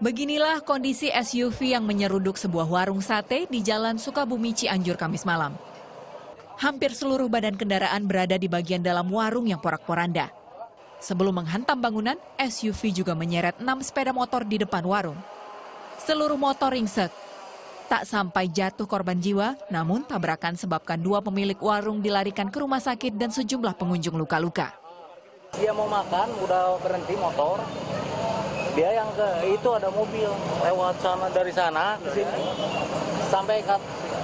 Beginilah kondisi SUV yang menyeruduk sebuah warung sate di Jalan Sukabumi Cianjur Kamis malam. Hampir seluruh badan kendaraan berada di bagian dalam warung yang porak-poranda. Sebelum menghantam bangunan, SUV juga menyeret 6 sepeda motor di depan warung. Seluruh motor ringsek. Tak sampai jatuh korban jiwa, namun tabrakan sebabkan 2 pemilik warung dilarikan ke rumah sakit dan sejumlah pengunjung luka-luka. Dia mau makan, udah berhenti motor. Dia yang ke itu ada mobil lewat sana dari sana ke sini sampai ke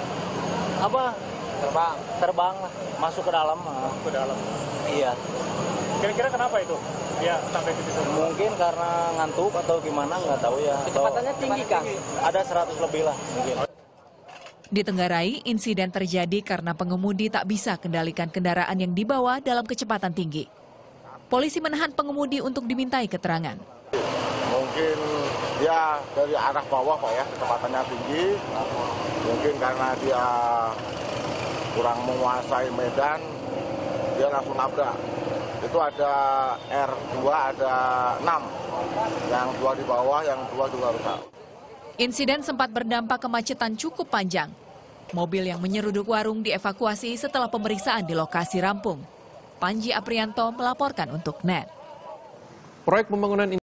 terbang masuk ke dalam. Ke dalam. Iya. Kira-kira kenapa itu? Ya sampai ke situ. Mungkin karena ngantuk atau gimana nggak tahu ya. Kecepatannya tinggi kan? Ada 100 lebih lah mungkin. Di Tenggarai, insiden terjadi karena pengemudi tak bisa kendalikan kendaraan yang dibawa dalam kecepatan tinggi. Polisi menahan pengemudi untuk dimintai keterangan. Mungkin dia dari arah bawah Pak ya, kecepatannya tinggi. Mungkin karena dia kurang menguasai medan, dia langsung nabrak. Itu ada R2, ada 6. Yang 2 di bawah, yang 2 juga rusak. Insiden sempat berdampak kemacetan cukup panjang. Mobil yang menyeruduk warung dievakuasi setelah pemeriksaan di lokasi rampung. Panji Aprianto melaporkan untuk NET. Proyek pembangunan